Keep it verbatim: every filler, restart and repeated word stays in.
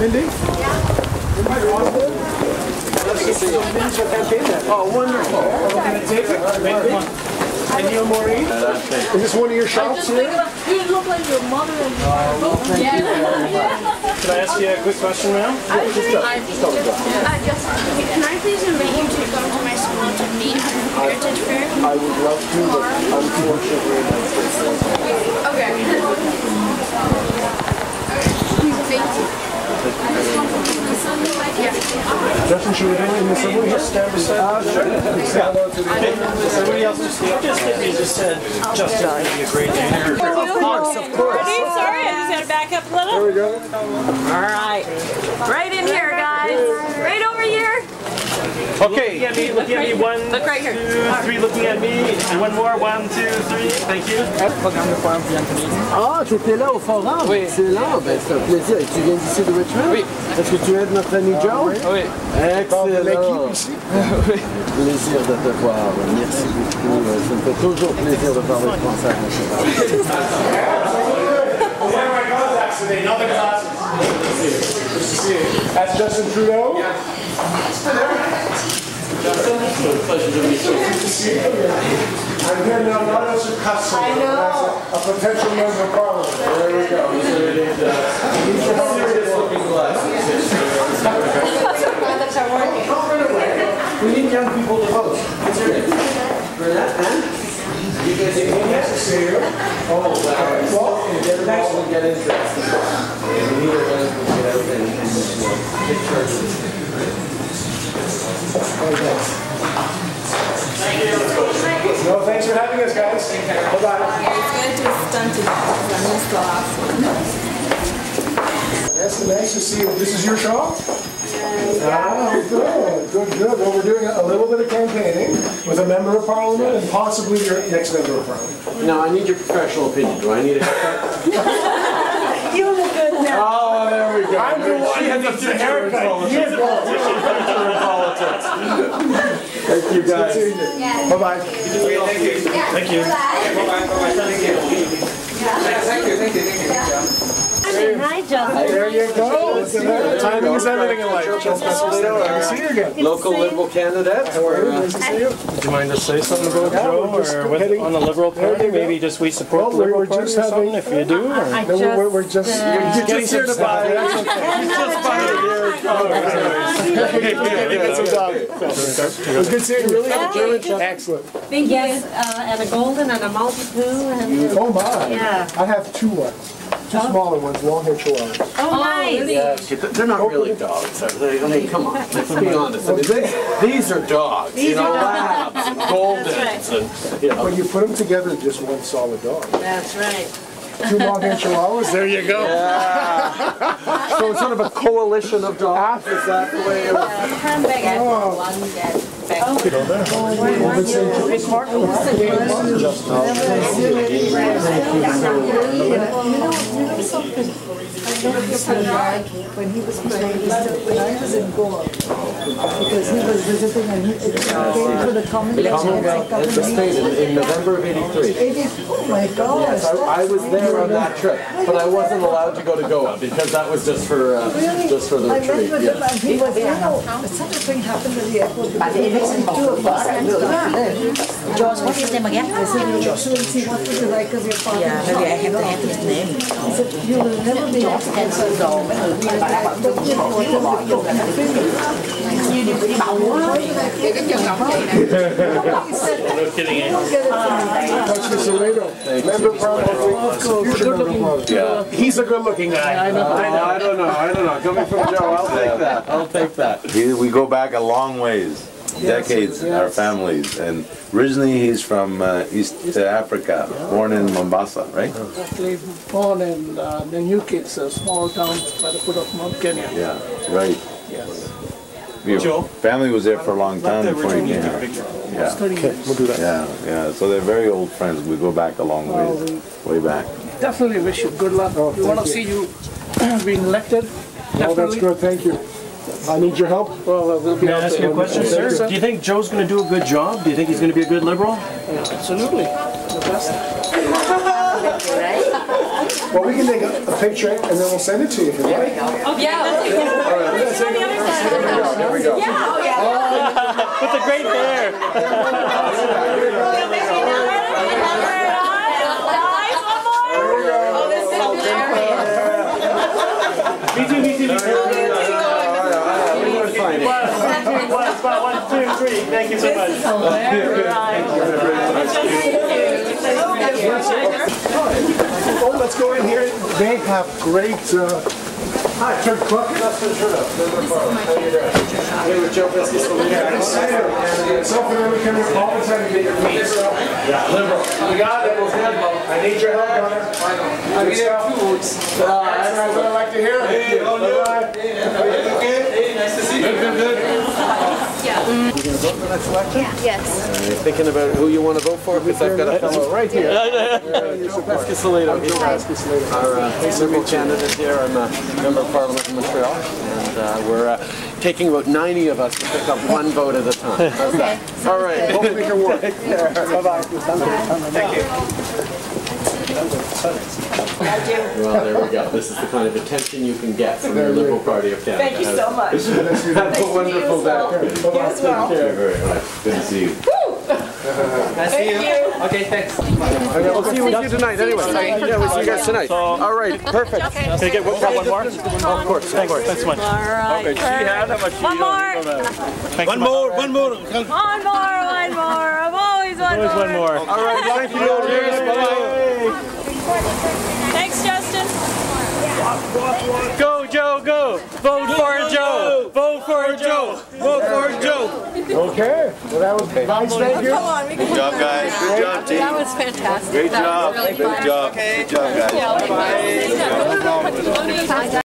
Mindy? Oh, wonderful. We're going to take it. Mindy? And you, Maureen? Is this one of your shops here? You look like your mother and Oh, thank you very much. Can I ask you a quick question now? I just, I just, uh, just, can I please invite you to come to my school to meet Heritage Fair? I would love to, but unfortunately, okay. Thank you. Justin, should we do it in the subway? Just stand beside. Uh, sure. Somebody else just just maybe just said Justin would be a great day. Of course, of course. Ready? Sorry, I just had to back up a little. There we go. All right. Right in here, guys. Right over here. Okay. Looking at me, looking at me. One, Look right here. two, three, looking at me. And one more. One, two, three. Thank you. Programme de forum Bienvenue. Ah, tu étais là au forum? Oui. Excellent, ben c'est un plaisir. Et tu viens d'ici de Richmond? Oui. Est-ce que tu aides notre ami Joe? Oui. Excellent. ici. Oui. Plaisir de te voir. Merci beaucoup. Ça me fait toujours plaisir de parler français avec monsieur. That's Justin Trudeau. Justin, pleasure to meet you. Good to see you. I'm here now, not as a customer, but as a, a potential member of parliament. There we go. These are serious looking glasses. We need young people to vote. What's your name? Bernette, and? You guys are nice to see you. Oh, wow. Well, get next one, get interested. We need to get everything and take charge of this. No, thanks for having us, guys. Bye-bye. It's going to stunt it. I missed the last one. Yes, nice to see you. This is your shop? Ah, good, good, good. Well, we're doing a little bit of campaigning with a member of parliament and possibly your next member of parliament. Now, I need your professional opinion. Do I need a haircut? You look good now. Oh, there we go. I'm the one who needs a haircut. You're the politics. Thank you, guys. Bye-bye. Thank you. Thank you. Bye-bye. Bye-bye. Thank you. Thank you. Thank you. Thank you. Hi, Justin. There you go. Timing is everything in life. Good to see you again. Local Liberal candidate. How are you? Nice to see you. Would you mind to say something about Yeah, Joe, we're just or with, heading- on the Liberal Party? There you go. Maybe just we support Well, the we're- Liberal we're Party just or having- something, if you do? Or? I No, we're, we're, we're just, uh, we're just here to buy. That's okay. Get some dog. It was good seeing you. Really had a German shop. Excellent. Big yes, uh, and a golden and a Maltipoo. And, Oh my. Yeah. I have two ones. Two smaller ones, long hair chihuahuas. oh, nice. Yes. They're not really dogs, are they? I mean, come on, let's be honest. I mean, they, these are dogs, you know, labs and goldens and, you know. When you put them together, just one solid dog. That's right. Two long hair chihuahuas, there you go. Yeah. So it's sort of a coalition of dogs, is that the way it was? Handbag and one that When he was playing, when I was in Goa, because he was visiting and he came to the Commonwealth. Commonwealth, the state in, in November of eighty-three. Oh my gosh. Yes, I, I was there on that trip, but I wasn't allowed to go to Goa because that was just for uh, just for the I met retreat. with him Yeah. and he was, you know, such a thing happened at the airport. But it isn't two of us. George, what's his name again? I said, you should see what was it like as your father. Yeah, maybe I have to have his name. He said, you will never be able to Ten years old. No kidding, eh? Touch Laredo. Member of Parliament. Yeah. He's a good-looking guy. I know. I know. I don't know. I don't know. Coming from Joe, I'll take that. I'll take that. He, we go back a long ways, decades, yes. our families. And originally he's from uh, East Africa, born in Mombasa, right? Actually born in uh, Nanyuki, a small town by the foot of Mount Kenya. Yeah, right. Yes. Your Joe? family was there for a long time Let the before you original came picture. here. Yeah, thirty years. We'll do that. yeah, yeah. So they're very old friends. We go back a long Well, ways, way back. Definitely wish you good luck. Oh, we want to thank see you being elected. Oh, that's Definitely. good. Thank you. I need your help. Well, uh, we'll be May I out ask there. you a question, Thank you, sir? sir. Do you think Joe's going to do a good job? Do you think he's going to be a good Liberal? Absolutely. The best. Well, we can take a, a picture and then we'll send it to you if you like. Yeah, right there. Me too, me too, me too. One, one, two, three. Thank you so much. Oh, let's go in here. They have great. Uh, Hi, Turk Crockett. That's the shirt up. Here with Joe Biscuits. Self and every camera all the time to get your feet. Yeah, liberal. We got it. I need your help, brother. I need two boots. That's what I like to hear. Hey, bye-bye. Hey, nice to see you. Good, good, good. Yeah. You going to vote for next election? Yes. You're thinking about who you want to vote for? Because I've got a fellow right here. Pascasolato. He's our uh, Liberal candidate here. I'm a member of Parliament in Montreal, and uh, we're uh, taking about ninety of us to pick up one vote at a time. Okay. All right. Hope we can work. Bye-bye. Thank you. Well, there we go. This is the kind of attention you can get from your Liberal Party of Canada. Thank you so much. Have a wonderful day. You as well. Thank you very much. Good to see you. Thank you. Okay, thanks. Okay, we'll see you with you tonight anyway. Yeah, we'll see you guys tonight. All right, perfect. Can I get one, one more? Of course. Thanks, thanks so much. All right. Okay, she had how much? One more. One more, one more. One more, one more. I'm always one Always more. one more. All right, thank you. Bye-bye. Thanks, Justin. Go, Joe, go. Vote for Joe. Vote for Joe. Vote for Joe. Okay. Well, that was nice. Thank you. Come on, we can Good job, guys. Good job, team. That was fantastic. Great That job. was really Good fun. job. Good job, guys. Yeah, bye.